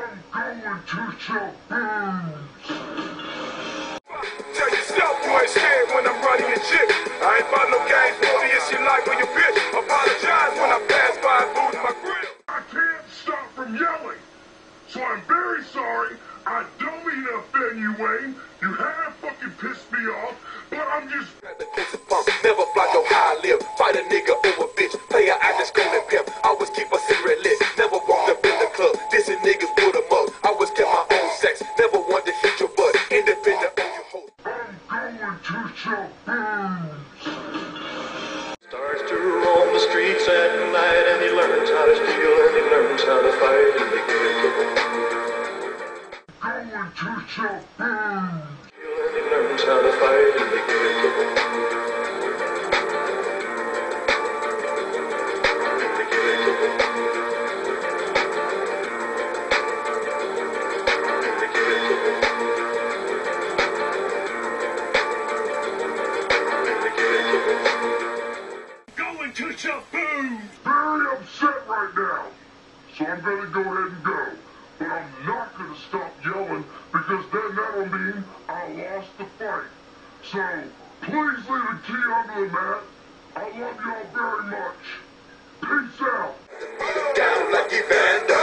I'm going to Shaboom's. Tell yourself you ain't scared when I'm running your chick. I ain't about no games, boy, if she like when you bitch. Apologize when I pass by food in my grill. I can't stop from yelling, so I'm very sorry. I don't mean to offend you, Wayne. You have fucking pissed me off, but I'm just... Never fly no high lip. Fight a nigga over bitch. Player, I just go and pimp. Always keep a cigarette lit. Never walked up in the club. Dissing niggas put 'em up. Always kept my own sex. Never want to hit your butt. Independent on your host. I'm going to Shaboom's. Starts to roam the streets at night, and he learns how to steal, and he learns how to fight in the ghetto. Going to Shaboom's. And he learns how to fight in the ghetto. Going to Shaboom's. Very upset right now, so I'm going to go ahead and go. But I'm not going to stop yelling because then that'll mean I lost the fight. So please leave a key under the mat. I love y'all very much. Peace out. Down like Evander.